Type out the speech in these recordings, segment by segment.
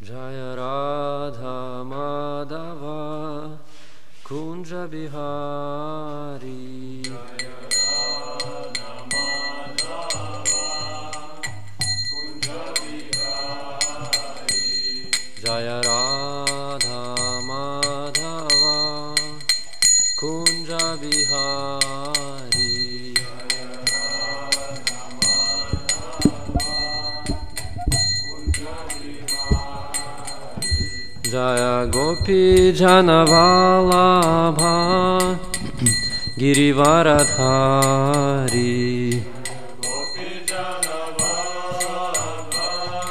Jaya Radha Madhava Kunja Bihari Jaya Radha Madhava Kunja Bihari Jaya Radha Madhava Kunja Bihari Jaya Gopi Janavalabha Girivaradhari Gopi Janavalabha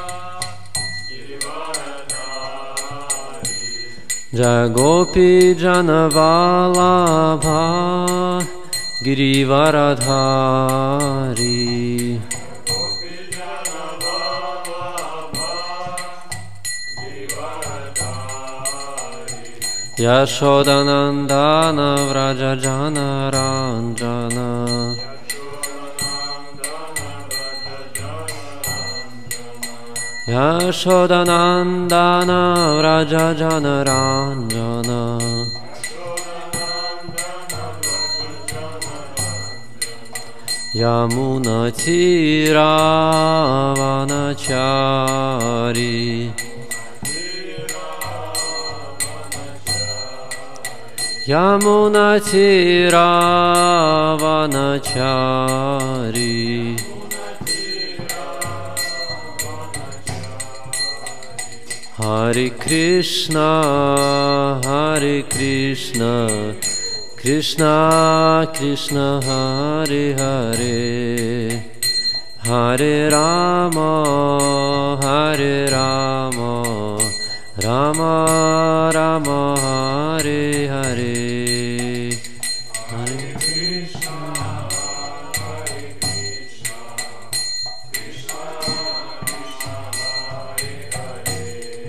Girivaradhari Jaya Gopi Janavalabha Girivaradhari Yashodanandana Vraja Jana Ranjana Yashodanandana Vraja Jana Ranjana Yamuna Tiravanachari Yamuna Tiravanachari Hare Krishna Krishna Krishna Hare Hare Hare Rama Rama Rama Hare Hare Hare Krishna Krishna Krishna Hare Hare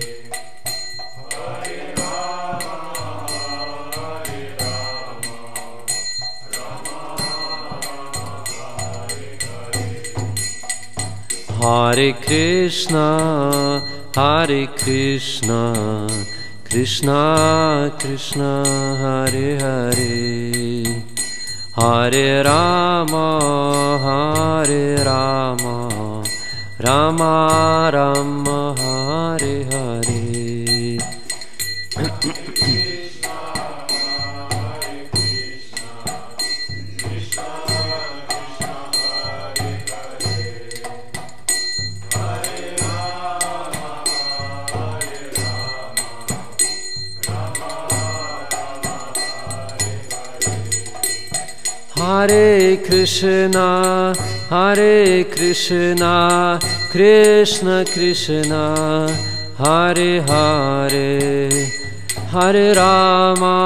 Hare Rama Rama Hare Krishna Krishna Krishna Hare Hare Hare Rama Rama Rama Hare Hare Hare Krishna Krishna Krishna Hare Hare Hare Rama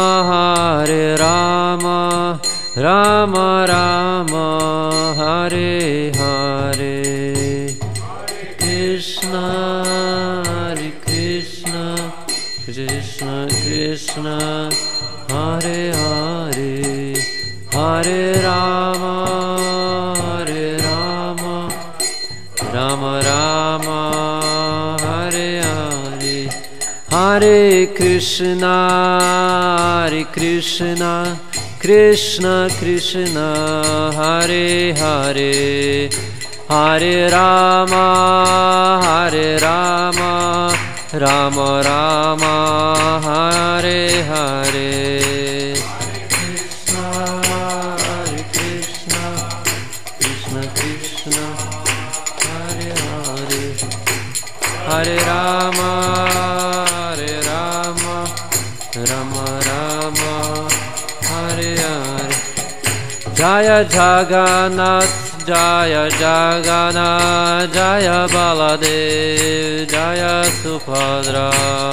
Rama Rama Hare Hare Krishna Krishna Krishna Hare Hare Hare Rama Rama Rama Hare Hare Hare Krishna Krishna Krishna Hare Hare Hare Rama Rama Rama Hare Hare Hare Rama Rama Rama Hare Hare Jaya Jagannath Jaya Baladev Jaya Subhadra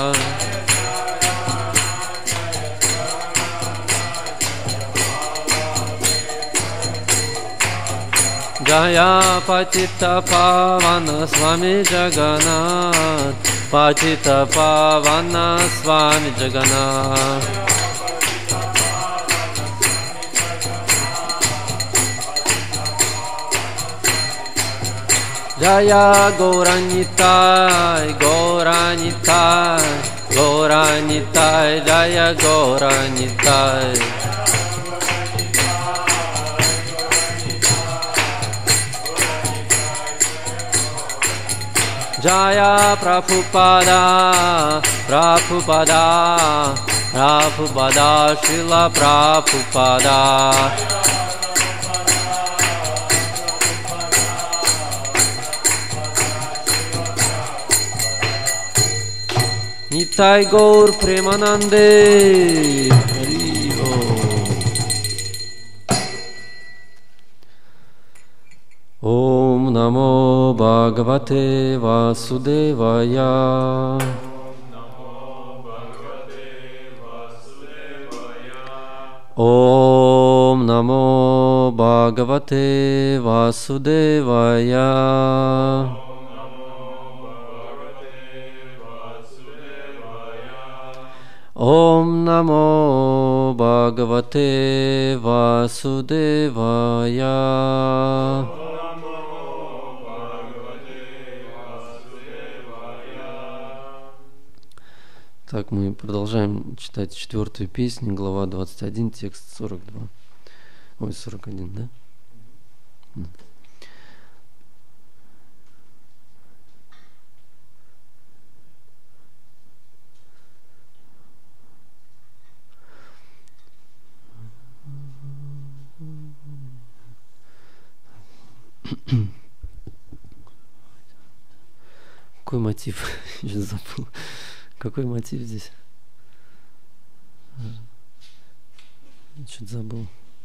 Jaya Patita Pavana Swami Jagannath Patita Pavana Swami Jagannath Jaya Gauranitai, Gauranitai, Gauranitai, Jaya Gauranitai. Jaya Prabhupada, Prabhupada, Prabhupada, Srila Prabhupada. Nitai Gaur Premanande. Hari Om Namo Bhagavate Vasudevaya. Om Namo Bhagavate Vasudevaya. Om Namo Bhagavate Vasudevaya. Так, мы продолжаем читать 4-ю песню, глава 21, текст 42. Ой, 41, да? Какой мотив? Я забыл. Какой мотив здесь? Что-то забыл.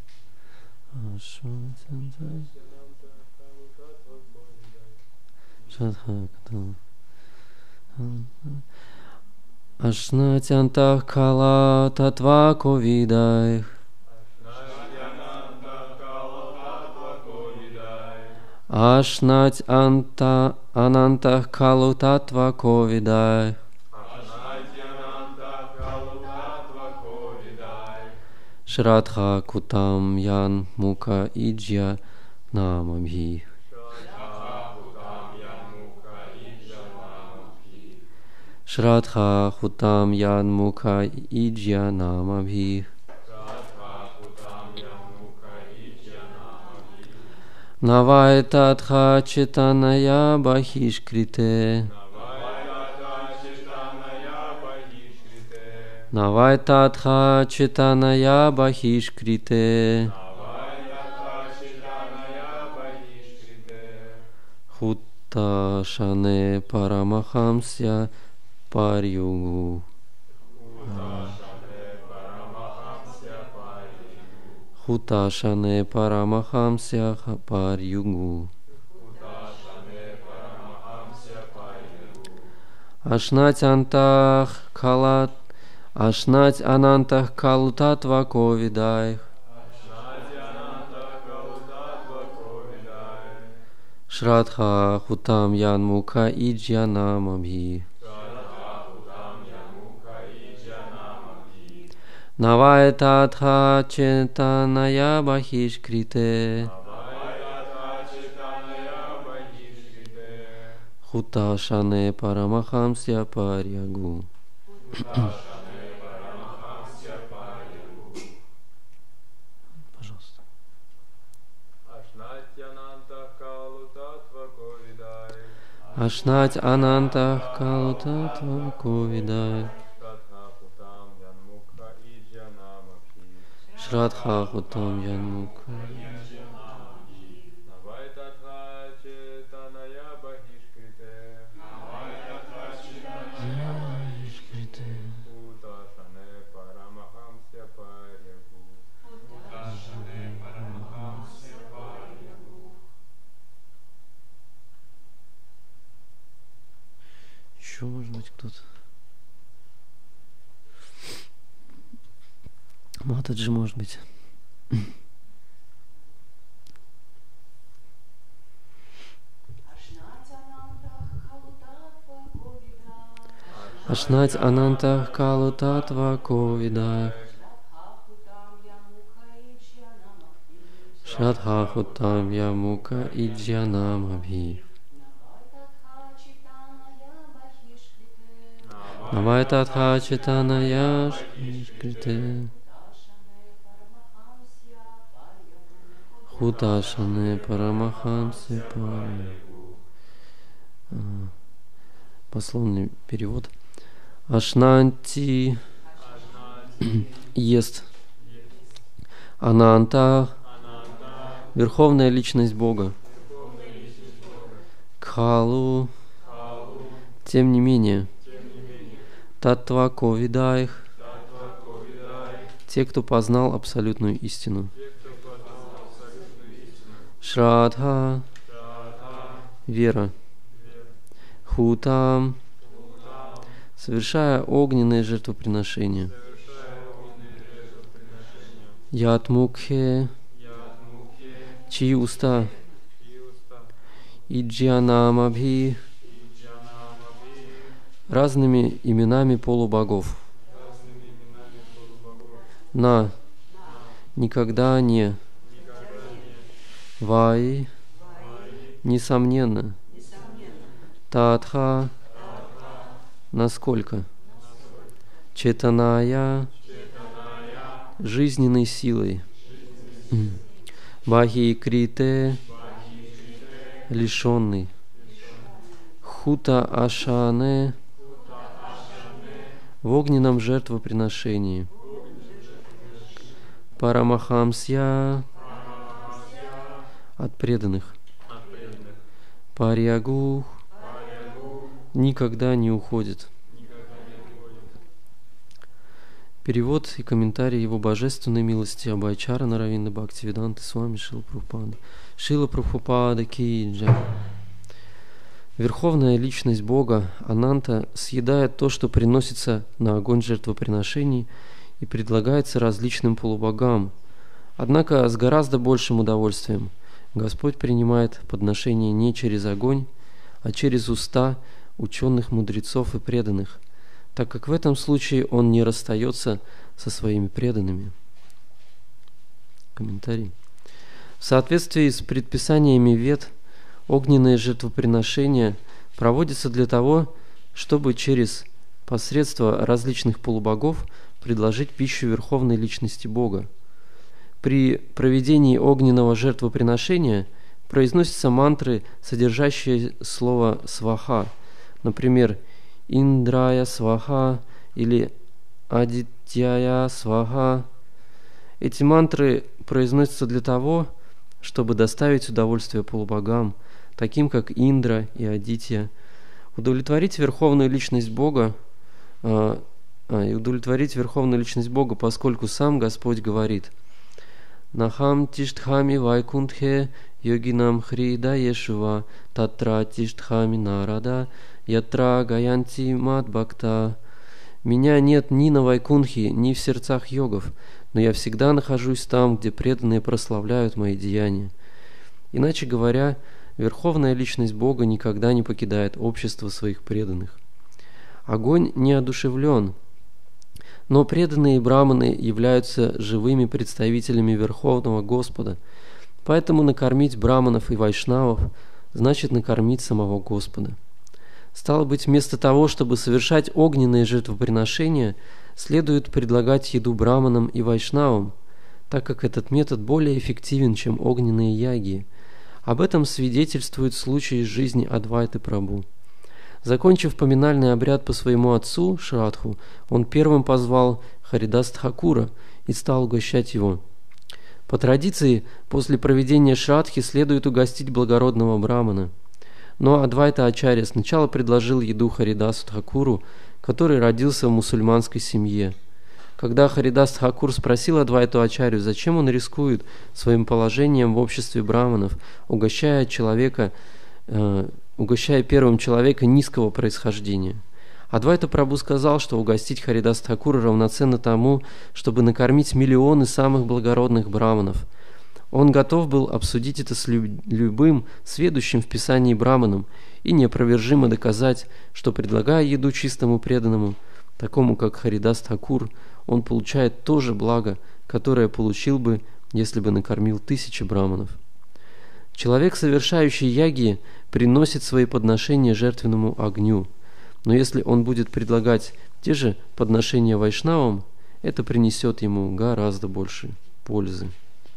Ашнатянтах кала татва ковидай. Ашнать анта анантах калу татва ковидай. Шрадха кутам ян мука иджья намабхи. Шрадха хутам ян мука иджья намабхи. Навай татха читаная бахишкрите. Навай татха читаная бахишкрите. Хутта шане парамахамсya парьюгу. Хутта шане парамахамсya парьюгу. Ашнать антах калат. Ашнать анантах калу татва ковидай. Шрадха хутам ян мука иджья намабхи. Навай татха читаная бахишкрите. Хута шане парамахамсya парьягу. Ашнать анантах калу татва ковидай. Шрадха хутам ян мука. Еще, может быть, кто-то. Матаджи, может быть. Ашнать анантах калу татва ковидай. Шрадха хутам ямука иджья намабхи. Навайтатха Чайтанья Шрите Худашане Парамахамсе Пословный перевод. Ашнанти ест. Ананта Верховная Личность Бога. Кхалу тем не менее. Таттва ковидайх те, кто познал абсолютную истину. Шрадха вера. Хутам совершая огненные жертвоприношения. Ятмукхе чьи уста. Иджьянамабхи разными именами полубогов. На никогда не. Вай несомненно. Татха насколько. Четаная жизненной силой. Бахи крите лишенный. Хута ашане в огненном жертвоприношении. Парамахамсья от преданных. Парьягух никогда не уходит. Перевод и комментарий его божественной милости Абхайчара Наравинда Бхактивиданты Свами Шрила Прабхупады. Шрила Прабхупада ки джай. Верховная Личность Бога, Ананта, съедает то, что приносится на огонь жертвоприношений и предлагается различным полубогам. Однако с гораздо большим удовольствием Господь принимает подношение не через огонь, а через уста ученых мудрецов и преданных, так как в этом случае Он не расстается со своими преданными. Комментарий. В соответствии с предписаниями Вед, огненные жертвоприношения проводятся для того, чтобы через посредство различных полубогов предложить пищу Верховной Личности Бога. При проведении огненного жертвоприношения произносятся мантры, содержащие слово «сваха», например, «Индрая сваха» или «Адитьяя сваха». Эти мантры произносятся для того, чтобы доставить удовольствие полубогам, таким как Индра и Адитья, удовлетворить Верховную Личность Бога, поскольку сам Господь говорит: «Нахам тиштхами вайкунтхе йогинам хрида ешува татра тиштхами нарада ятра гаянти мадбхакта». «Меня нет ни на Вайкунтхе, ни в сердцах йогов, но я всегда нахожусь там, где преданные прославляют мои деяния». Иначе говоря, Верховная Личность Бога никогда не покидает общество своих преданных. Огонь неодушевлен, но преданные браманы являются живыми представителями Верховного Господа, поэтому накормить браманов и вайшнавов значит накормить самого Господа. Стало быть, вместо того, чтобы совершать огненные жертвоприношения, следует предлагать еду браманам и вайшнавам, так как этот метод более эффективен, чем огненные яги. Об этом свидетельствует случай из жизни Адвайты Прабху. Закончив поминальный обряд по своему отцу, Шрадху, он первым позвал Харидас Тхакура и стал угощать его. По традиции, после проведения Шрадхи следует угостить благородного брамана. Но Адвайта Ачарья сначала предложил еду Харидасу Тхакуру, который родился в мусульманской семье. Когда Харидас Тхакур спросил Адвайту Ачарью, зачем он рискует своим положением в обществе браманов, угощая первым человека низкого происхождения, Адвайта Прабху сказал, что угостить Харидас Тхакура равноценно тому, чтобы накормить миллионы самых благородных браманов. Он готов был обсудить это с любым сведущим в Писании браманом и неопровержимо доказать, что, предлагая еду чистому преданному, такому как Харидас Тхакур, он получает то же благо, которое получил бы, если бы накормил тысячи браманов. Человек, совершающий яги, приносит свои подношения жертвенному огню. Но если он будет предлагать те же подношения вайшнавам, это принесет ему гораздо больше пользы.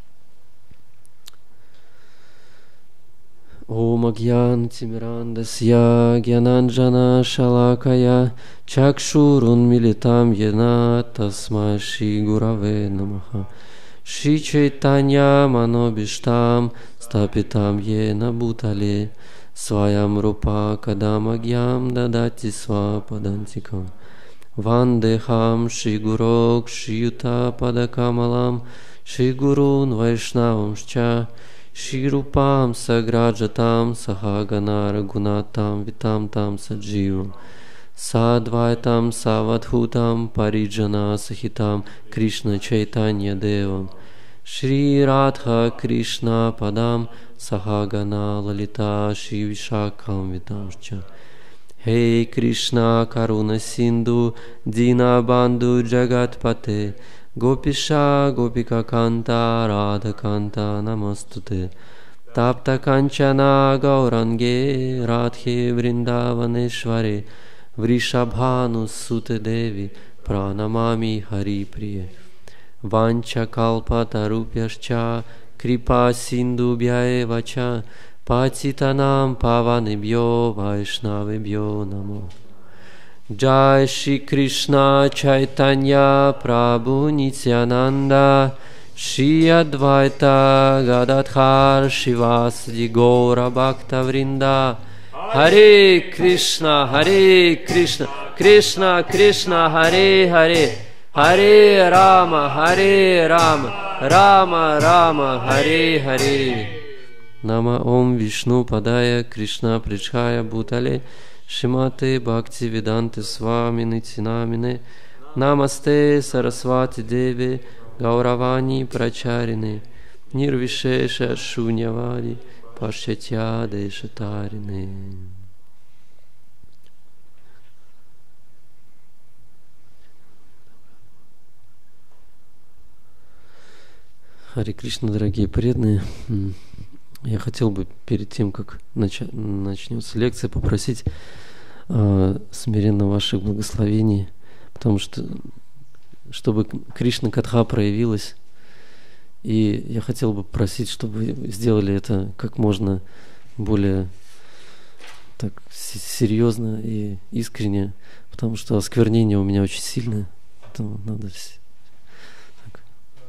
Ом агьян тимирандасья гьянанджана шалакая чакшурун милитам йена тасмай шри гураве намаха шри чайтанья манобиштам стапитам йена бутале сваям рупа кадам агьям дадати свападантикам вандехам шри гурок шри юта падакамалам шри гурун вайшнавамшча Ширупам саграджатам сахагана рагунатам витам там садживам садвайтам савадхутам париджана сахитам Кришна Чайтанья Девам Шри Радха Кришна Падам сахагана лалита Шри Вишакам витамшча Хей Кришна Каруна Синду Дина Банду Джагатпате Гопиша Гопика Канта Рада Канта Намастуте Тапта Канчана Гауранге Радхе Вриндаванешваре Вришабхану Суте Деви Пранамами Хари Прие Ванча Калпа Тарупяшча Крипа Синду Бьяевача Патитанам Паванебьо Вайшнавебьо Намо Jai Shri Krishna Chaitanya Prabhu Nityananda Shri Advaita Gadadhar Shivasadi Gaura Bhakta Vrinda Hare Krishna Krishna Krishna Hare Hare Hare Rama Rama Rama Hare Hare Nama Om Vishnu Padaya Krishna Prichhaya Bhutale Шимате Бхакти Веданте Свамини Цинамине Намасте Сарасвати Деви Гауравани Прачарине Нирвишеша Шуньявади Пашчатья Дешатарине. Харе Кришна, дорогие преданные, я хотел бы перед тем, как начнется лекция, попросить смиренно ваших благословений, потому что, чтобы Кришна Катха проявилась, и я хотел бы просить, чтобы вы сделали это как можно более так серьезно и искренне, потому что осквернение у меня очень сильное, поэтому надо так.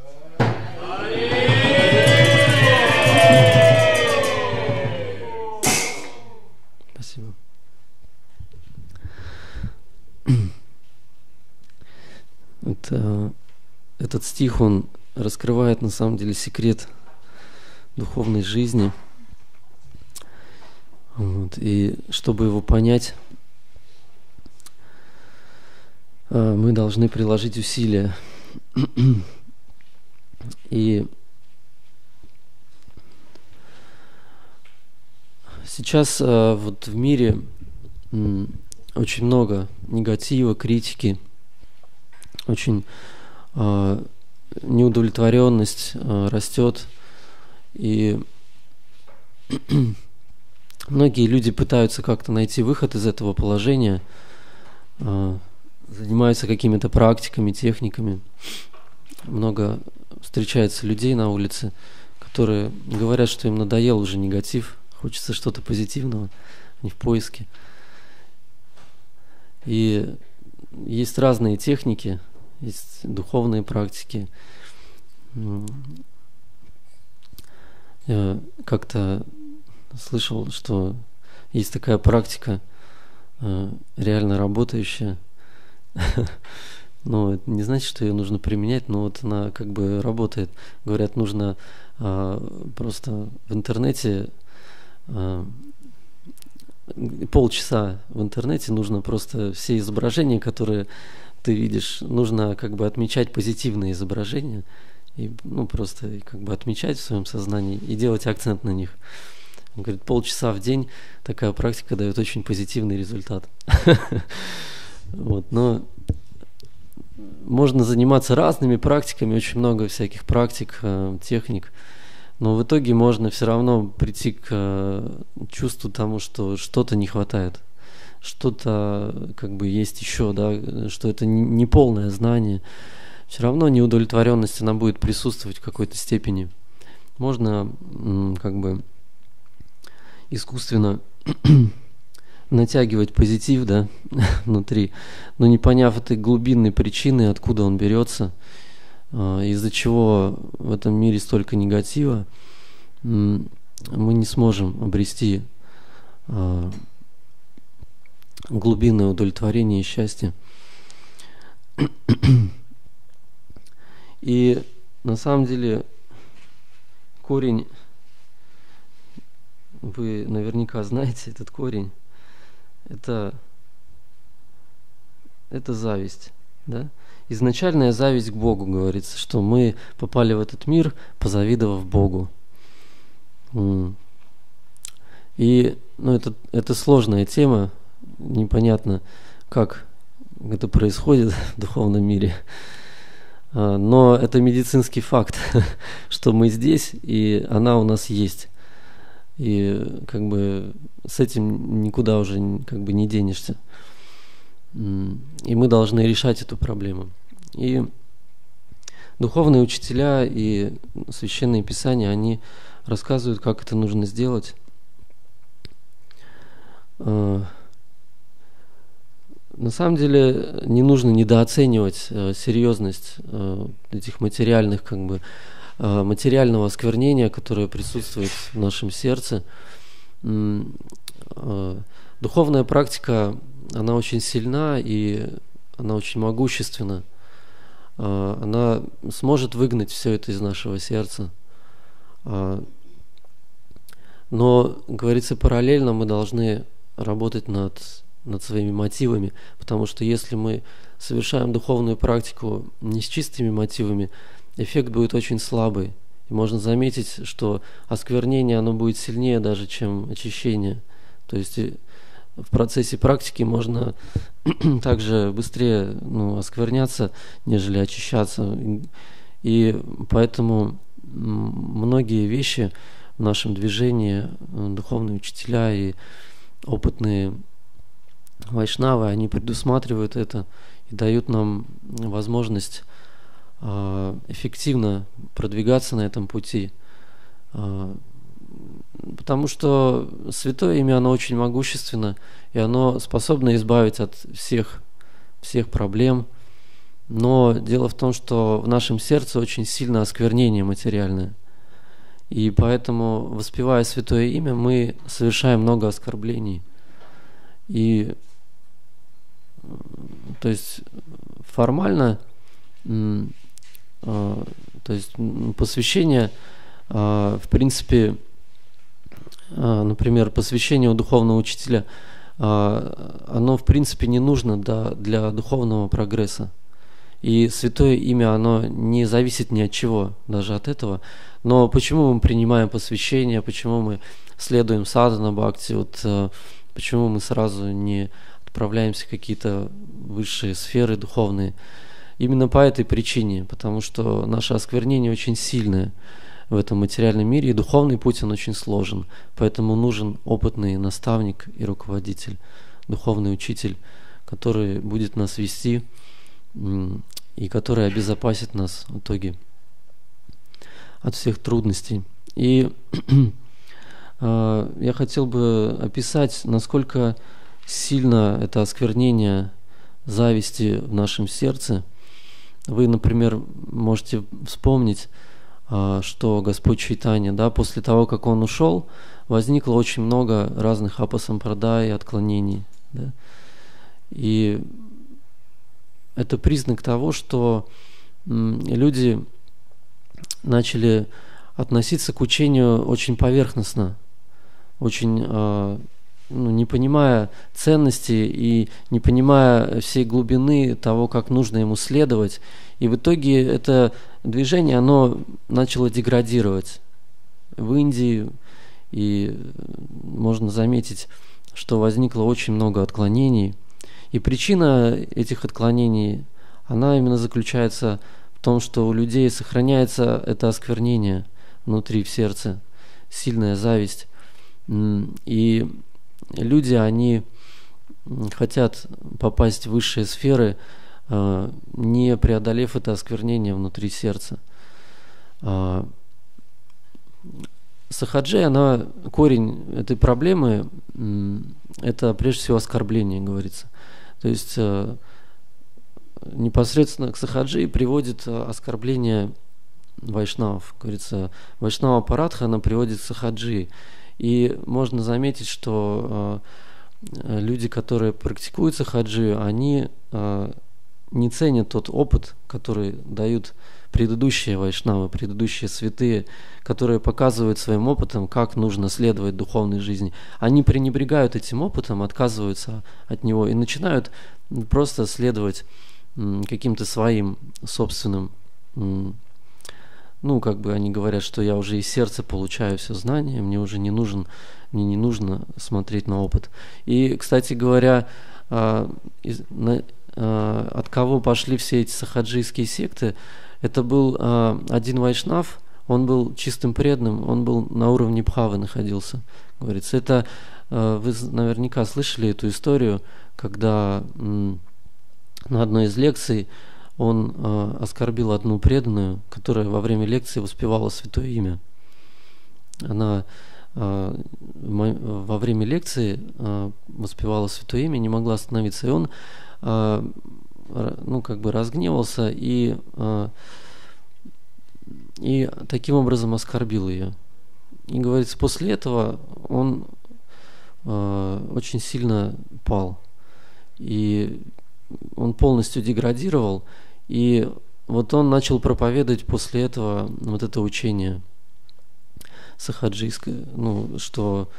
Спасибо. Этот стих, он раскрывает на самом деле секрет духовной жизни. И чтобы его понять, мы должны приложить усилия. И сейчас вот в мире очень много негатива, критики, очень неудовлетворенность растет, и многие люди пытаются как-то найти выход из этого положения, занимаются какими-то практиками, техниками. Много встречается людей на улице, которые говорят, что им надоел уже негатив, хочется что-то позитивного, они в поиске. И есть разные техники, есть духовные практики. Я как-то слышал, что есть такая практика, реально работающая. Но это не значит, что ее нужно применять, но вот она как бы работает. Говорят, нужно просто в интернете полчаса в интернете нужно просто все изображения, которые ты видишь, нужно как бы отмечать позитивные изображения и просто как бы отмечать в своем сознании и делать акцент на них. Он говорит, полчаса в день такая практика дает очень позитивный результат. Но можно заниматься разными практиками, очень много всяких практик, техник, но в итоге можно все равно прийти к чувству тому, что что-то не хватает. что-то как бы есть еще, да, что это не полное знание, все равно неудовлетворенность, она будет присутствовать в какой-то степени. Можно как бы искусственно натягивать позитив, да, внутри, но не поняв этой глубинной причины, откуда он берется, из-за чего в этом мире столько негатива, мы не сможем обрести глубинное удовлетворение и счастье. И на самом деле корень, вы наверняка знаете этот корень, это зависть, да? Изначальная зависть к Богу, говорится, что мы попали в этот мир, позавидовав Богу. И это сложная тема, непонятно, как это происходит в духовном мире. Но это медицинский факт, что мы здесь, и она у нас есть. И как бы с этим никуда уже как бы не денешься. И мы должны решать эту проблему. И духовные учителя и священные писания, они рассказывают, как это нужно сделать. На самом деле не нужно недооценивать серьезность этих материальных, как бы, материального осквернения, которое присутствует в нашем сердце. Духовная практика, она очень сильна и она очень могущественна. Она сможет выгнать все это из нашего сердца. Но, говорится, параллельно мы должны работать над своими мотивами, потому что если мы совершаем духовную практику не с чистыми мотивами, эффект будет очень слабый. И можно заметить, что осквернение, оно будет сильнее даже, чем очищение. То есть в процессе практики можно также быстрее оскверняться, нежели очищаться. И поэтому многие вещи в нашем движении, духовные учителя и опытные вайшнавы, они предусматривают это и дают нам возможность эффективно продвигаться на этом пути. Потому что Святое Имя, оно очень могущественно, и оно способно избавить от всех проблем. Но дело в том, что в нашем сердце очень сильно осквернение материальное. И поэтому, воспевая Святое Имя, мы совершаем много оскорблений. И то есть формально, то есть посвящение, в принципе, например, посвящение у духовного учителя, оно в принципе не нужно для духовного прогресса. И Святое Имя, оно не зависит ни от чего, даже от этого. Но почему мы принимаем посвящение, почему мы следуем садхана бхакти, почему мы сразу не отправляемся в какие-то высшие сферы духовные? Именно по этой причине, потому что наше осквернение очень сильное в этом материальном мире, и духовный путь, он очень сложен. Поэтому нужен опытный наставник и руководитель, духовный учитель, который будет нас вести и который обезопасит нас в итоге от всех трудностей. И я хотел бы описать, насколько сильно это осквернение зависти в нашем сердце. Вы, например, можете вспомнить, что Господь Чайтанья, после того, как Он ушел, возникло очень много разных апасампрадай, отклонений. Да? И это признак того, что люди начали относиться к учению очень поверхностно, очень не понимая ценности и не понимая всей глубины того, как нужно ему следовать. И в итоге это движение, оно начало деградировать в Индии, и можно заметить, что возникло очень много отклонений. И причина этих отклонений, она именно заключается в том, что у людей сохраняется это осквернение внутри, в сердце, сильная зависть. И люди, они хотят попасть в высшие сферы, не преодолев это осквернение внутри сердца. Сахаджи, корень этой проблемы, это прежде всего оскорбление, говорится. То есть непосредственно к сахаджи приводит оскорбление вайшнавов. Говорится, вайшнава парадха, она приводит к сахаджи. И можно заметить, что люди, которые практикуют сахаджи, они не ценят тот опыт, который дают предыдущие вайшнавы, предыдущие святые, которые показывают своим опытом, как нужно следовать духовной жизни. Они пренебрегают этим опытом, отказываются от него и начинают просто следовать каким-то своим собственным, они говорят, что я уже из сердца получаю все знания, мне не нужно смотреть на опыт. И, кстати говоря, от кого пошли все эти сахаджийские секты, это был один вайшнав, он был чистым преданным, он был на уровне бхавы находился. Говорится, это вы наверняка слышали эту историю, когда на одной из лекций он оскорбил одну преданную, которая во время лекции воспевала святое имя. Она во время лекции воспевала святое имя, не могла остановиться, и он разгневался и таким образом оскорбил ее. И говорится, после этого он очень сильно пал, и он полностью деградировал, и вот он начал проповедовать после этого вот это учение сахаджийское, что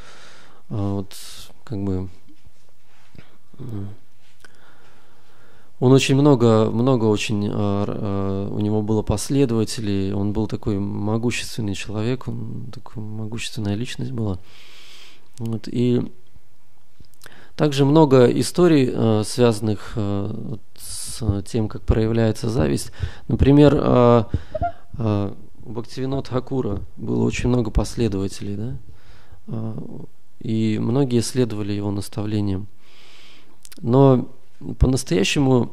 он очень много очень, у него было последователей, он был такой могущественный человек, такая могущественная личность была. И также много историй, связанных с тем, как проявляется зависть. Например, у Бхактивинода Тхакура было очень много последователей, да? И многие следовали его наставлениям. Но по-настоящему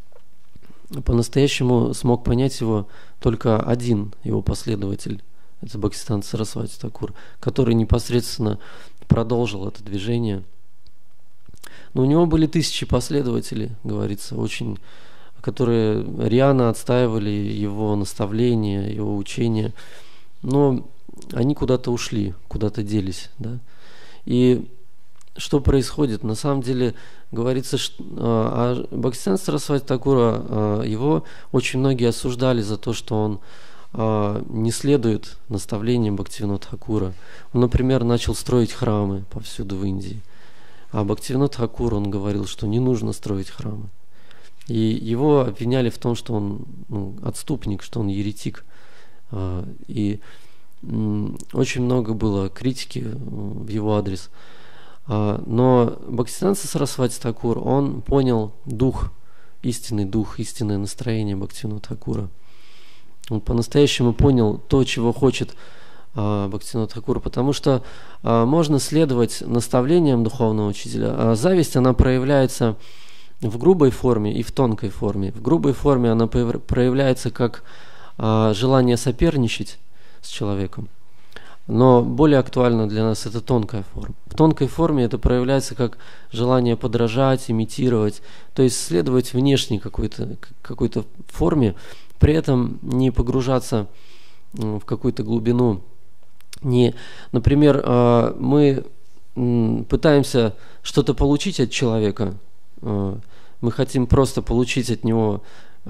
смог понять его только один его последователь, это Бхактисиданта Сарасвати Тхакур, который непосредственно продолжил это движение. Но у него были тысячи последователей, говорится, которые рьяно отстаивали его наставления, его учения, но они куда-то ушли, куда-то делись, да? И что происходит? На самом деле говорится, что Бхактисиданта Сарасвати Тхакура, его очень многие осуждали за то, что он не следует наставлениям Бхактивинода Тхакура. Он, например, начал строить храмы повсюду в Индии. А Бхактивинод Тхакур, он говорил, что не нужно строить храмы. И его обвиняли в том, что он отступник, что он еретик. И очень много было критики в его адрес. Но Бхактисиданта Сарасвати Тхакур, он понял истинное настроение Бхактивинода Тхакура. Он по-настоящему понял то, чего хочет Бхактивинода Тхакура, потому что можно следовать наставлениям духовного учителя, а зависть, она проявляется в грубой форме и в тонкой форме. В грубой форме она проявляется как желание соперничать с человеком, но более актуально для нас это тонкая форма. В тонкой форме это проявляется как желание подражать, имитировать, то есть следовать внешней какой-то форме, при этом не погружаться в какую-то глубину. Например, мы пытаемся что-то получить от человека, мы хотим просто получить от него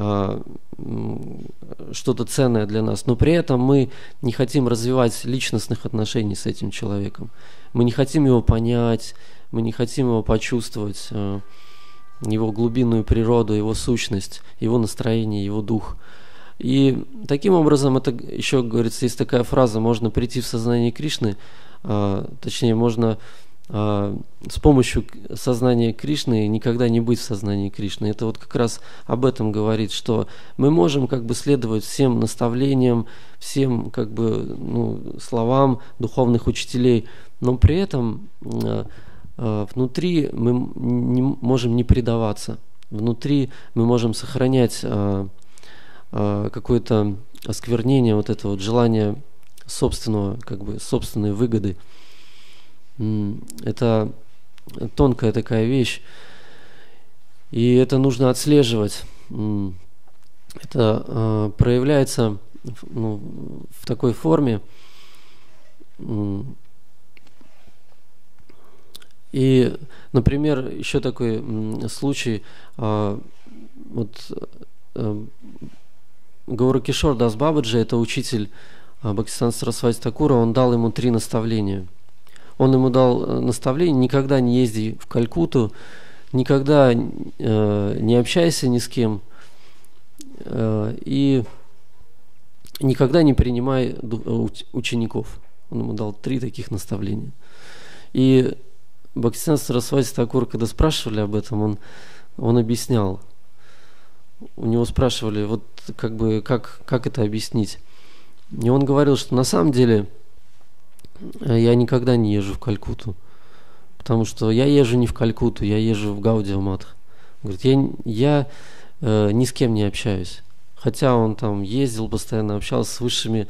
что-то ценное для нас, но при этом мы не хотим развивать личностных отношений с этим человеком. Мы не хотим его понять, мы не хотим его почувствовать, его глубинную природу, его сущность, его настроение, его дух. И таким образом, это еще, говорится, есть такая фраза, можно прийти в сознание Кришны, точнее, можно с помощью сознания Кришны никогда не быть в сознании Кришны. Это вот как раз об этом говорит, что мы можем следовать всем наставлениям, всем словам духовных учителей, но при этом внутри мы можем не предаваться. Внутри мы можем сохранять какое-то осквернение, вот это вот желание собственного, как бы собственной выгоды. Это тонкая такая вещь, и это нужно отслеживать. Это проявляется в такой форме. И, например, еще такой случай, Гауракишор Дас Бабаджи, это учитель Бхактисиданта Сарасвати Такура, он дал ему 3 наставления. Он ему дал наставление: никогда не езди в Калькутту, никогда не общайся ни с кем, и никогда не принимай учеников. Он ему дал 3 таких наставления. И Бхактисиданта Сарасвати Такур, когда спрашивали об этом, он объяснял. У него спрашивали, вот как это объяснить. И он говорил, что на самом деле я никогда не езжу в Калькутту, потому что я езжу не в Калькутту, я езжу в Гаудия-Матх. Говорит, я ни с кем не общаюсь. Хотя он там ездил, постоянно общался с высшими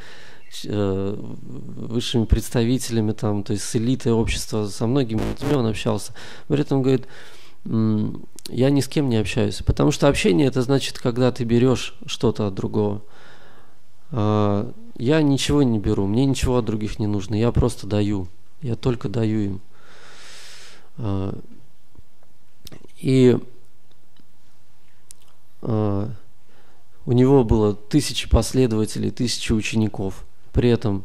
представителями, там, то есть с элитой общества, со многими людьми он общался. При этом, говорит, я ни с кем не общаюсь, потому что общение — это значит, когда ты берешь что-то от другого. Я ничего не беру, мне ничего от других не нужно, я просто даю, я только даю им. И у него было 1000 последователей, 1000 учеников. При этом,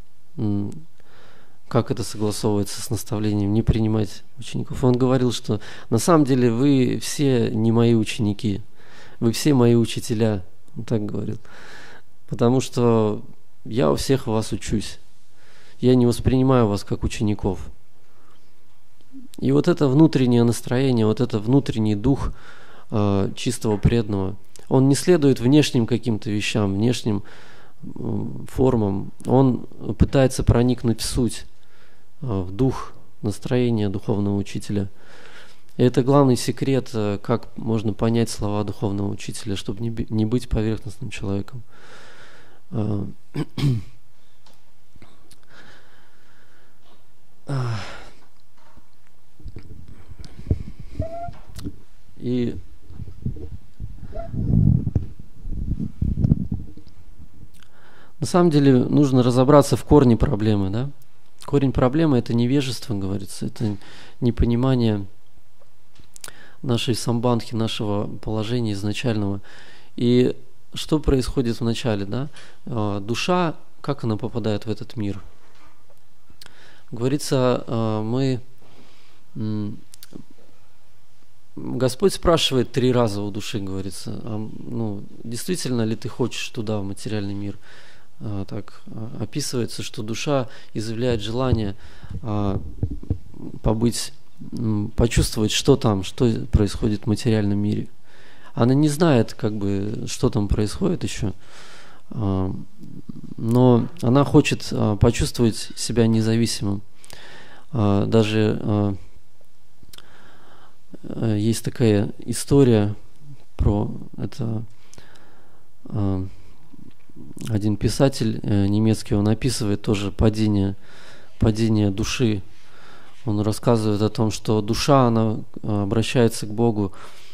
как это согласовывается с наставлением не принимать учеников? Он говорил, что на самом деле вы все не мои ученики, вы все мои учителя. Он так говорил. Потому что я у всех вас учусь. Я не воспринимаю вас как учеников. И вот это внутреннее настроение, вот это внутренний дух чистого преданного, он не следует внешним каким-то вещам, внешним формам. Он пытается проникнуть в суть, в дух настроения духовного учителя. И это главный секрет, как можно понять слова духовного учителя, чтобы не быть поверхностным человеком. И на самом деле нужно разобраться в корне проблемы, да? Корень проблемы — это невежество, говорится, это непонимание нашей самбандхи, нашего положения изначального. И что происходит в начале, да? Душа, как она попадает в этот мир? Говорится, Господь спрашивает 3 раза у души, говорится, действительно ли ты хочешь туда, в материальный мир? Так описывается, что душа изъявляет желание почувствовать, что там, что происходит в материальном мире. Она не знает, что там происходит еще, но она хочет почувствовать себя независимым. Даже есть такая история про это. Один писатель немецкий, он описывает тоже падение души. Он рассказывает о том, что душа, она обращается к Богу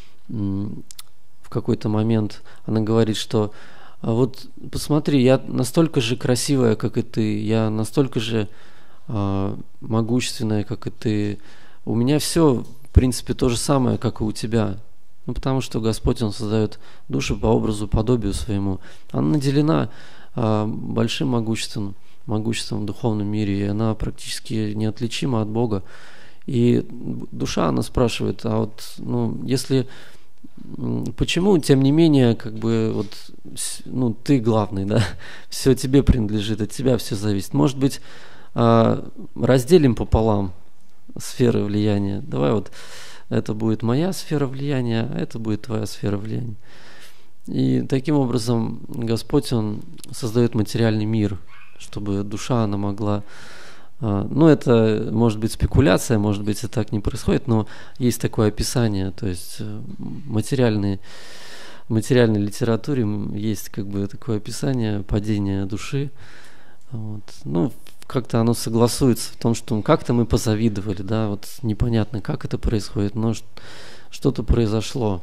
в какой-то момент. Она говорит, что вот посмотри, я настолько же красивая, как и ты, я настолько же могущественная, как и ты. У меня все, в принципе, то же самое, как и у тебя. Потому что Господь, Он создает душу по образу, подобию своему. Она наделена большим могуществом в духовном мире, и она практически неотличима от Бога. И душа, она спрашивает, если... Почему, тем не менее, ты главный, да? Все тебе принадлежит, от тебя все зависит. Может быть, разделим пополам сферы влияния. Давай это будет моя сфера влияния, а это будет твоя сфера влияния. И таким образом Господь, Он создает материальный мир, чтобы душа, она могла Ну, это может быть спекуляция, может быть, это так не происходит, но есть такое описание, то есть в материальной литературе есть как бы такое описание падения души. Вот. Ну, как-то оно согласуется в том, что как-то мы позавидовали, да, вот непонятно, как это происходит, но что-то произошло.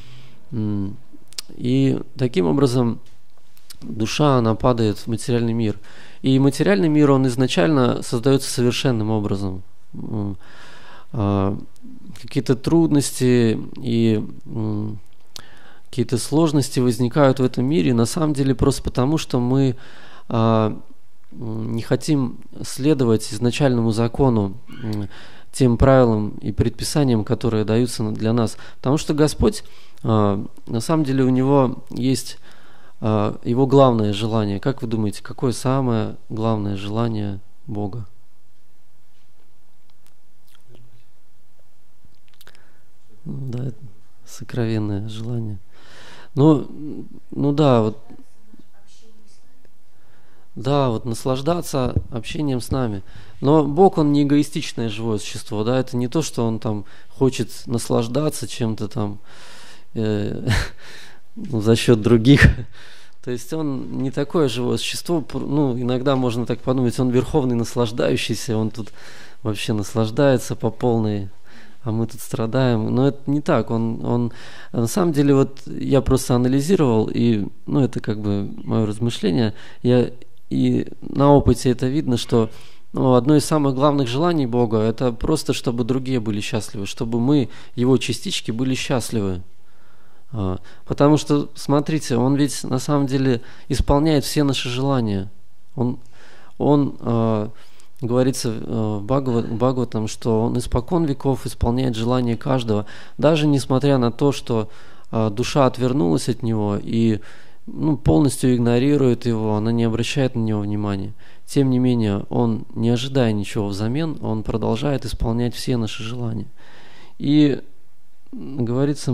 И таким образом душа, она падает в материальный мир. И материальный мир, он изначально создается совершенным образом. Какие-то трудности и какие-то сложности возникают в этом мире, на самом деле просто потому, что мы не хотим следовать изначальному закону, тем правилам и предписаниям, которые даются для нас. Потому что Господь, на самом деле, у Него есть Его главное желание. Как вы думаете, какое самое главное желание Бога? Да, сокровенное желание. Ну да, вот. Да, вот наслаждаться общением с нами. Но Бог, Он не эгоистичное живое существо, да, это не то, что Он там хочет наслаждаться чем-то там за счет других. То есть Он не такое живое существо, ну, иногда можно так подумать, Он верховный наслаждающийся, Он тут вообще наслаждается по полной, а мы тут страдаем. Но это не так, он на самом деле, вот я просто анализировал, и, ну, это как бы мое размышление, и на опыте это видно, что одно из самых главных желаний Бога – это просто, чтобы другие были счастливы, чтобы мы, Его частички, были счастливы. Потому что, смотрите, Он ведь на самом деле исполняет все наши желания. Он говорится в Бхагаватам, что Он испокон веков исполняет желания каждого, даже несмотря на то, что душа отвернулась от Него и полностью игнорирует Его, она не обращает на Него внимания. Тем не менее, Он, не ожидая ничего взамен, Он продолжает исполнять все наши желания. И, говорится,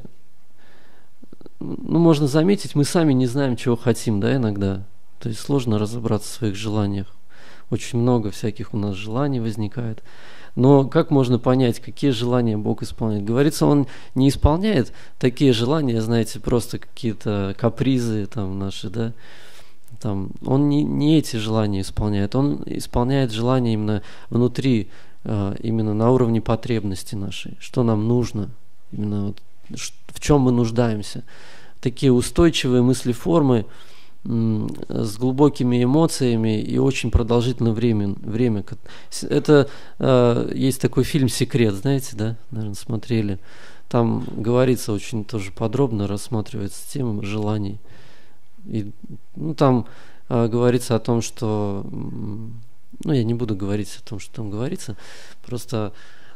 можно заметить, мы сами не знаем, чего хотим, да, иногда. То есть сложно разобраться в своих желаниях. Очень много всяких у нас желаний возникает. Но как можно понять, какие желания Бог исполняет? Говорится, Он не исполняет такие желания, знаете, просто какие-то капризы там наши, да. Там, Он не эти желания исполняет. Он исполняет желания именно внутри, именно на уровне потребности нашей. Что нам нужно, именно вот, в чем мы нуждаемся. Такие устойчивые мыслеформы с глубокими эмоциями и очень продолжительное время. Это есть такой фильм «Секрет», знаете, да? Наверное, смотрели. Там говорится очень тоже подробно, рассматривается тема желаний. И, там говорится о том, что... я не буду говорить о том, что там говорится. Просто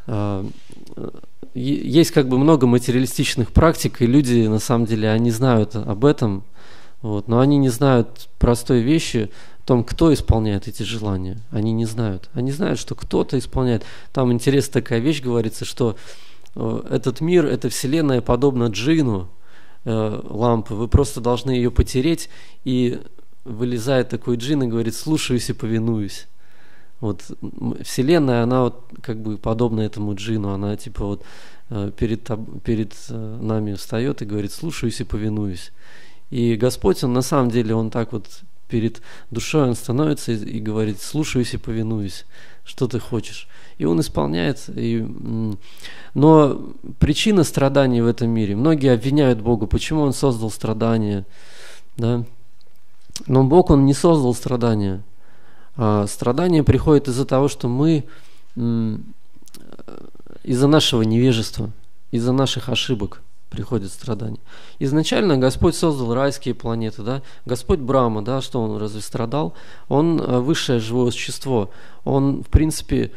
есть как бы много материалистичных практик, и люди, на самом деле, они знают об этом, вот, но они не знают простой вещи о том, кто исполняет эти желания. Они не знают. Они знают, что кто-то исполняет. Там интересная такая вещь говорится, что этот мир, эта вселенная подобна джину, лампы. Вы просто должны ее потереть, и вылезает такой джин и говорит: слушаюсь и повинуюсь. Вот вселенная, она вот как бы подобна этому джину. Она типа вот перед нами встает и говорит: слушаюсь и повинуюсь. И Господь, Он на самом деле, Он так вот перед душой Он становится и говорит: слушаюсь и повинуюсь, что ты хочешь. И Он исполняет. Но причина страданий в этом мире, многие обвиняют Бога, почему Он создал страдания, да? Но Бог, Он не создал страдания. Страдания приходят из-за того, что мы, из-за нашего невежества, из-за наших ошибок приходят страдания. Изначально Господь создал райские планеты, да? Господь Брахма, да, что Он разве страдал? Он высшее живое существо. Он, в принципе,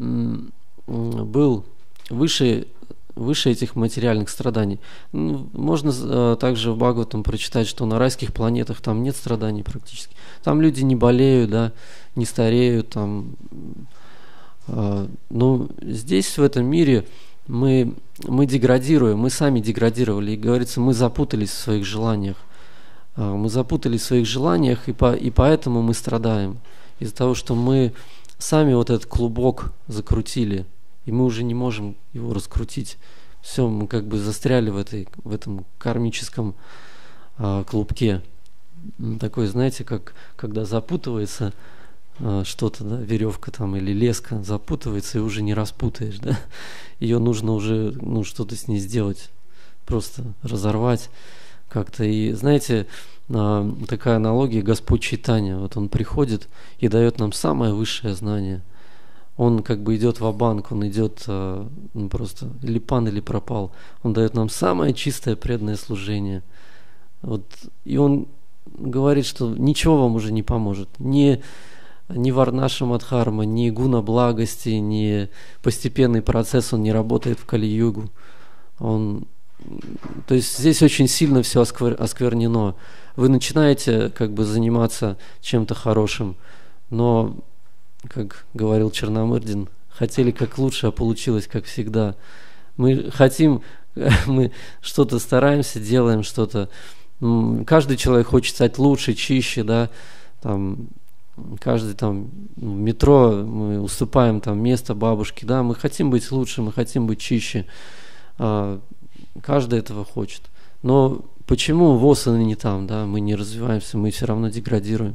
был выше этих материальных страданий. Можно также в Бхагаватам прочитать, что на райских планетах там нет страданий практически. Там люди не болеют, да, не стареют. Там. Но здесь, в этом мире, мы деградируем, мы сами деградировали. И говорится, мы запутались в своих желаниях. Мы запутались в своих желаниях, и поэтому мы страдаем. Из-за того, что мы сами вот этот клубок закрутили, и мы уже не можем его раскрутить. Все, мы как бы застряли в этом кармическом клубке. Такой, знаете, как когда запутывается что-то, да, веревка там или леска запутывается, и уже не распутаешь, да? Ее нужно уже, что-то с ней сделать, просто разорвать как-то. И знаете, такая аналогия: Господь Чайтанья, вот Он приходит и дает нам самое высшее знание. Он как бы идет ва-банк, он идет просто или пан, или пропал. Он дает нам самое чистое преданное служение. Вот, и Он говорит, что ничего вам уже не поможет. Ни варнаша мадхарма, ни гуна благости, ни постепенный процесс, он не работает в Кали-югу. То есть здесь очень сильно все осквернено. Вы начинаете как бы заниматься чем-то хорошим, но, как говорил Черномырдин, хотели как лучше, а получилось как всегда. Мы хотим, мы что-то стараемся, делаем что-то. Каждый человек хочет стать лучше, чище, да, там, каждый там в метро мы уступаем там место бабушке, да, мы хотим быть лучше, мы хотим быть чище. Каждый этого хочет. Но почему восаны не там, да, мы не развиваемся, мы все равно деградируем?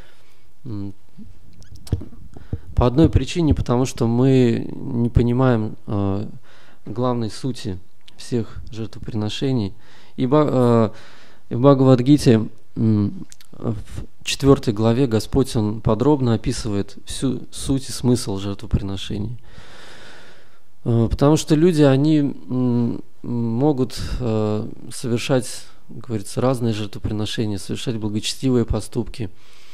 По одной причине, потому что мы не понимаем главной сути всех жертвоприношений. И в Бхагавад-гите в 4 главе Господь, Он подробно описывает всю суть и смысл жертвоприношений. Потому что люди, они могут совершать, говорится, разные жертвоприношения, совершать благочестивые поступки.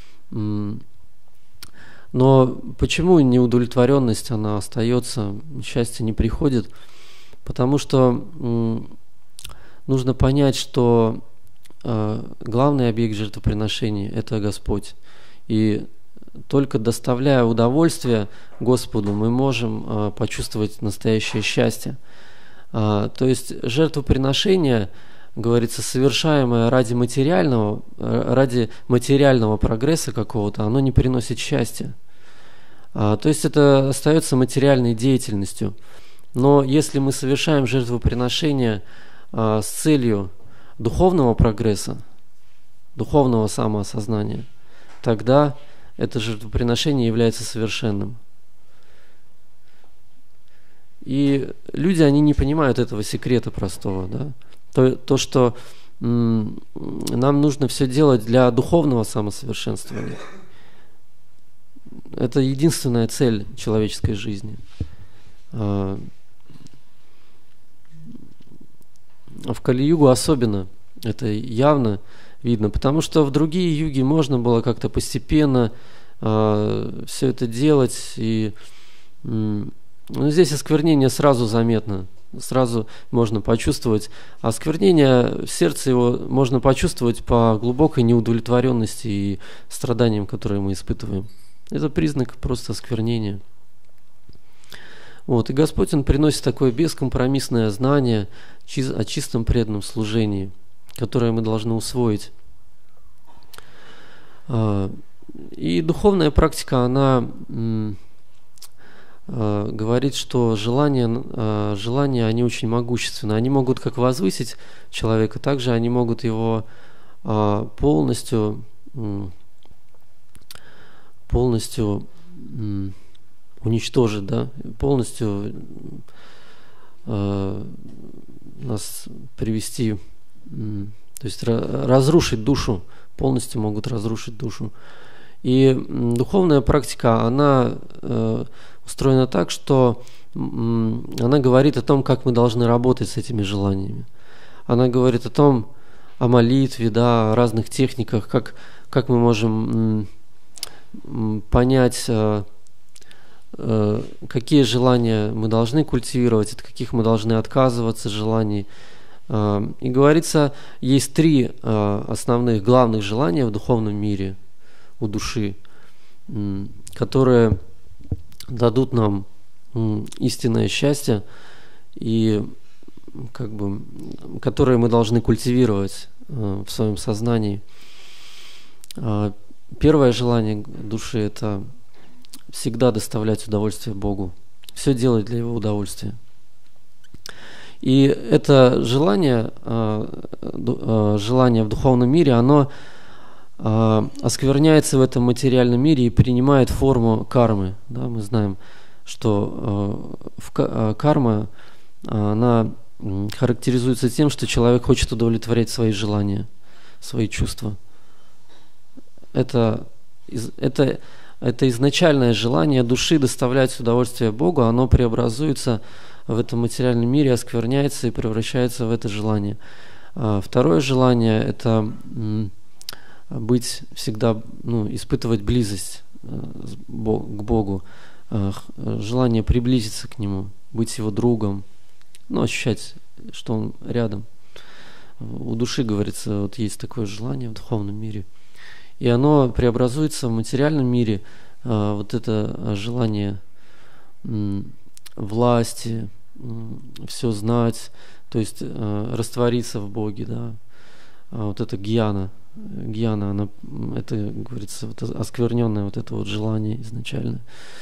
Но почему неудовлетворенность, она остается, счастье не приходит? Потому что нужно понять, что главный объект жертвоприношения – это Господь. И только доставляя удовольствие Господу, мы можем почувствовать настоящее счастье. То есть жертвоприношение, говорится, совершаемое ради материального прогресса какого-то, оно не приносит счастья. То есть это остается материальной деятельностью. Но если мы совершаем жертвоприношение с целью духовного прогресса, духовного самоосознания, тогда это жертвоприношение является совершенным. И люди, они не понимают этого секрета простого, да? То, что нам нужно все делать для духовного самосовершенствования. Это единственная цель человеческой жизни. В Кали-югу особенно это явно видно, потому что в другие юги можно было как-то постепенно все это делать, и здесь осквернение сразу заметно, сразу можно почувствовать. Осквернение в сердце его можно почувствовать по глубокой неудовлетворенности и страданиям, которые мы испытываем. Это признак просто осквернения. Вот. И Господь, Он приносит такое бескомпромиссное знание о чистом преданном служении, которое мы должны усвоить. И духовная практика, она говорит, что желания, они очень могущественны. Они могут как возвысить человека, также они могут его полностью уничтожить, да, полностью нас привести, то есть разрушить душу, полностью могут разрушить душу. И духовная практика, она устроена так, что она говорит о том, как мы должны работать с этими желаниями. Она говорит о молитве, да, о разных техниках, как мы можем понять, какие желания мы должны культивировать, от каких мы должны отказываться желаний. И говорится, есть 3 основных главных желания в духовном мире у души, которые дадут нам истинное счастье и которые мы должны культивировать в своем сознании. Первое желание души – это всегда доставлять удовольствие Богу, все делать для Его удовольствия. И это желание в духовном мире, оно оскверняется в этом материальном мире и принимает форму кармы. Да, мы знаем, что карма, она характеризуется тем, что человек хочет удовлетворять свои желания, свои чувства. Это изначальное желание души доставлять удовольствие Богу, оно преобразуется в этом материальном мире, оскверняется и превращается в это желание. Второе желание – это быть всегда, испытывать близость к Богу, желание приблизиться к Нему, быть Его другом, ощущать, что Он рядом. У души, говорится, вот есть такое желание в духовном мире. И оно преобразуется в материальном мире, вот это желание власти, все знать, то есть раствориться в Боге, да. Вот это гьяна, она, это, говорится, вот оскверненное вот это вот желание изначально.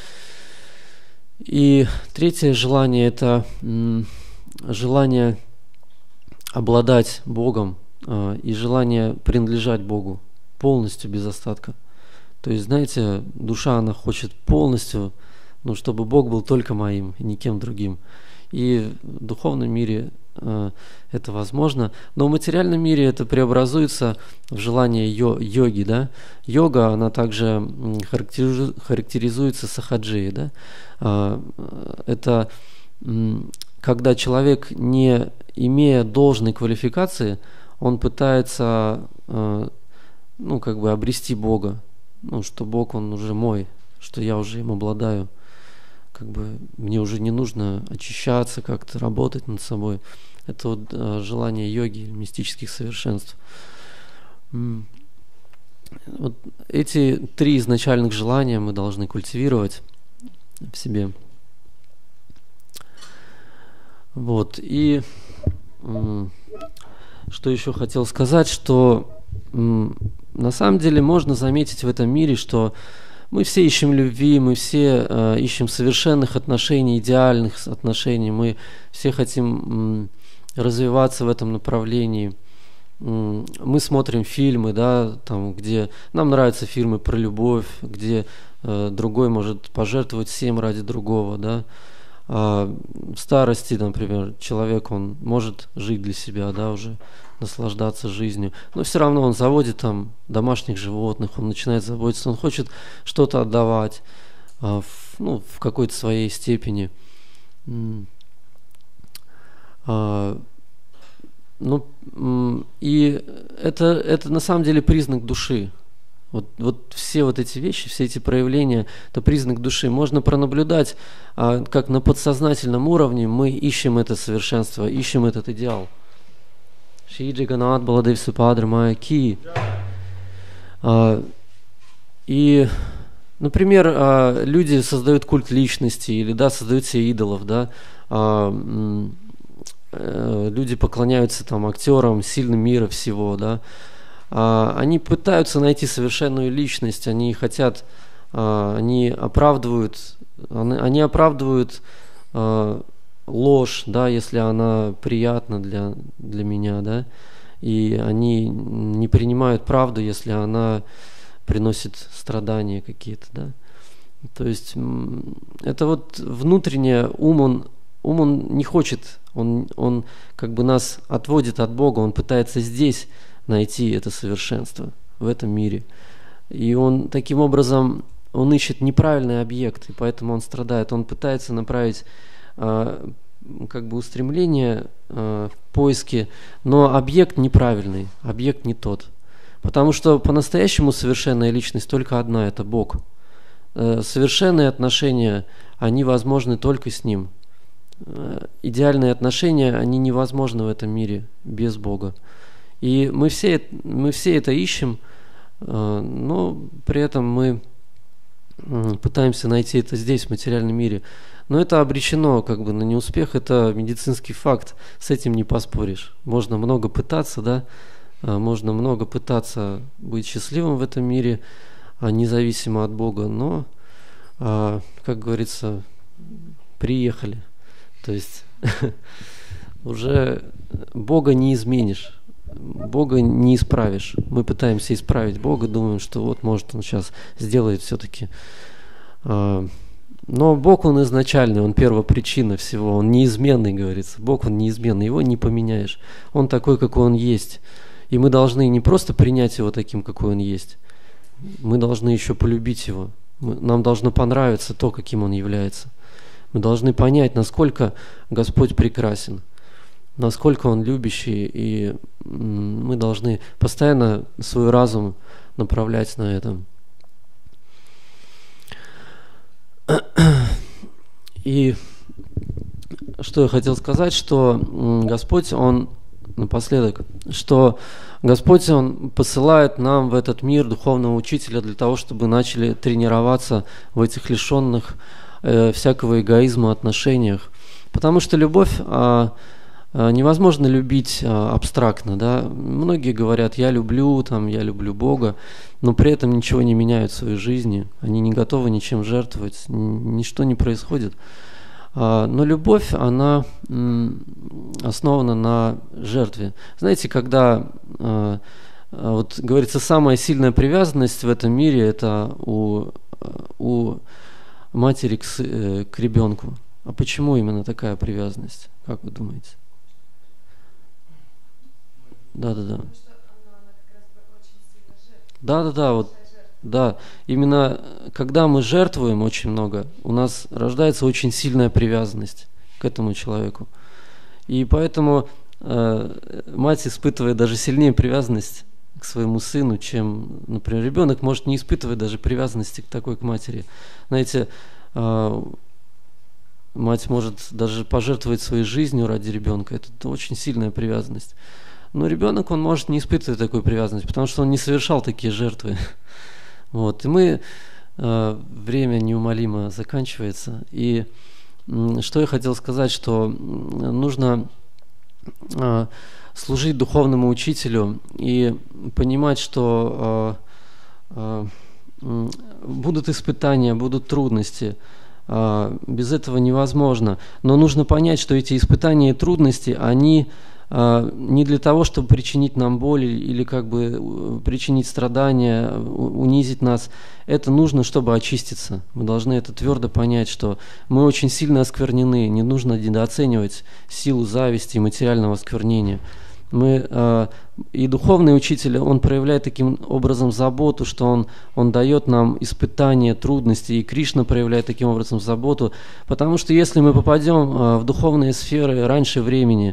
И третье желание – это желание обладать Богом и желание принадлежать Богу полностью, без остатка. То есть, знаете, душа, она хочет полностью, чтобы Бог был только моим и никем другим. И в духовном мире это возможно, но в материальном мире это преобразуется в желание йоги, да. Йога, она также характеризуется сахаджией, да. Это когда человек, не имея должной квалификации, он пытается обрести Бога, что Бог, Он уже мой, что я уже им обладаю. Мне уже не нужно очищаться, как-то работать над собой. Это вот желание йоги, мистических совершенств. Вот эти три изначальных желания мы должны культивировать в себе. Вот. И что еще хотел сказать, что на самом деле можно заметить в этом мире, что мы все ищем любви, мы все ищем совершенных отношений, идеальных отношений, мы все хотим развиваться в этом направлении. Мы смотрим фильмы, да, там, где нам нравятся фильмы про любовь, где другой может пожертвовать всем ради другого, да. В старости, например, человек, он может жить для себя, да, уже наслаждаться жизнью, но все равно он заводит там домашних животных, он начинает заботиться, он хочет что-то отдавать в какой-то своей степени. И это на самом деле признак души. Вот все вот эти вещи, все эти проявления, это признак души. Можно пронаблюдать, как на подсознательном уровне мы ищем это совершенство, ищем этот идеал. Шри Джаганнат Баладев Супадра Майя Ки. И, например, люди создают культ личности или, да, создают себе идолов, да. Люди поклоняются там актерам, сильным мира всего, да. Они пытаются найти совершенную личность, они хотят, они оправдывают ложь, да, если она приятна для меня, да, и они не принимают правду, если она приносит страдания какие-то, да. То есть это вот внутреннее, ум он не хочет, он как бы нас отводит от Бога, он пытается здесь найти это совершенство в этом мире. И он таким образом, он ищет неправильный объект, и поэтому он страдает. Он пытается направить устремление в поиске, но объект неправильный, объект не тот. Потому что по-настоящему совершенная личность только одна, это Бог. Совершенные отношения, они возможны только с Ним. Идеальные отношения, они невозможны в этом мире без Бога. И мы все это ищем, но при этом мы пытаемся найти это здесь, в материальном мире. Но это обречено на неуспех, это медицинский факт, с этим не поспоришь. Можно много пытаться, да, можно много пытаться быть счастливым в этом мире, независимо от Бога, но как говорится, приехали. То есть уже Бога не изменишь, Бога не исправишь. Мы пытаемся исправить Бога, думаем, что вот может Он сейчас сделает все-таки. Но Бог, Он изначальный, Он первопричина всего, Он неизменный, говорится. Бог, Он неизменный, Его не поменяешь. Он такой, какой Он есть. И мы должны не просто принять Его таким, какой Он есть, мы должны еще полюбить Его. Нам должно понравиться то, каким Он является. Мы должны понять, насколько Господь прекрасен, насколько Он любящий, и мы должны постоянно свой разум направлять на это. И что я хотел сказать, что Господь, Он, напоследок, что Господь, Он посылает нам в этот мир духовного учителя для того, чтобы начали тренироваться в этих лишенных всякого эгоизма отношениях. Потому что любовь невозможно любить абстрактно, да. Многие говорят, я люблю Бога, но при этом ничего не меняют в своей жизни, они не готовы ничем жертвовать, ничто не происходит. Но любовь, она основана на жертве. Знаете, когда, вот говорится, самая сильная привязанность в этом мире, это у матери к ребенку. А почему именно такая привязанность? Как вы думаете? Да. Вот, да. Именно когда мы жертвуем очень много, у нас рождается очень сильная привязанность к этому человеку. И поэтому мать испытывает даже сильнее привязанность к своему сыну, чем, например, ребенок может не испытывать даже привязанности такой к матери. Знаете, мать может даже пожертвовать своей жизнью ради ребенка. Это очень сильная привязанность. Но ребенок, он может не испытывать такой привязанности, потому что он не совершал такие жертвы. Вот. И время неумолимо заканчивается. И что я хотел сказать, что нужно служить духовному учителю и понимать, что будут испытания, будут трудности. Без этого невозможно. Но нужно понять, что эти испытания и трудности, они не для того, чтобы причинить нам боль или как бы причинить страдания, унизить нас. Это нужно, чтобы очиститься. Мы должны это твердо понять, что мы очень сильно осквернены. Не нужно недооценивать силу зависти и материального осквернения. И духовный учитель, он проявляет таким образом заботу, что он дает нам испытания, трудности, и Кришна проявляет таким образом заботу, потому что если мы попадем в духовные сферы раньше времени,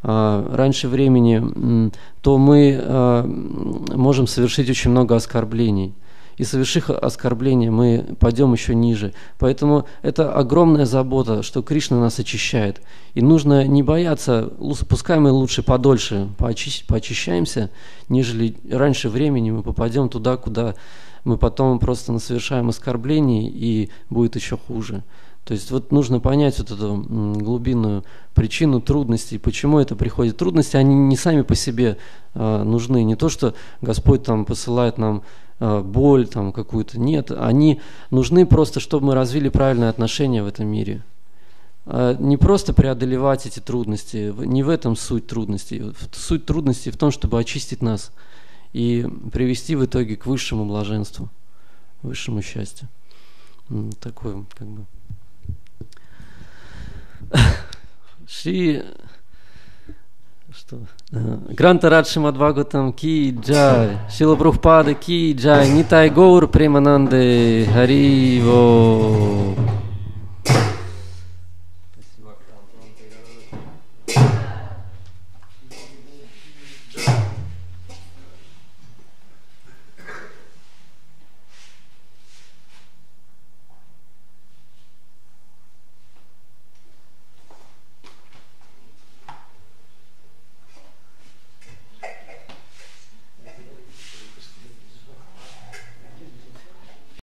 то мы можем совершить очень много оскорблений. И совершив оскорбление, мы пойдем еще ниже. Поэтому это огромная забота, что Кришна нас очищает. И нужно не бояться, пускай мы лучше подольше поочищаемся, нежели раньше времени мы попадем туда, куда мы потом просто совершаем оскорблений, и будет еще хуже. То есть вот нужно понять вот эту глубинную причину трудностей, почему это приходит. Трудности, они не сами по себе нужны, не то, что Господь там посылает нам боль там какую-то, нет, они нужны просто, чтобы мы развили правильное отношение в этом мире. Не просто преодолевать эти трудности, не в этом суть трудностей. Суть трудностей в том, чтобы очистить нас и привести в итоге к высшему блаженству, высшему счастью. Такое как бы... Гранта Радж Шримад Бхагаватам ки джай, Шрила Прабхупада ки джай, Нитай Гаур Премананде Хари Во.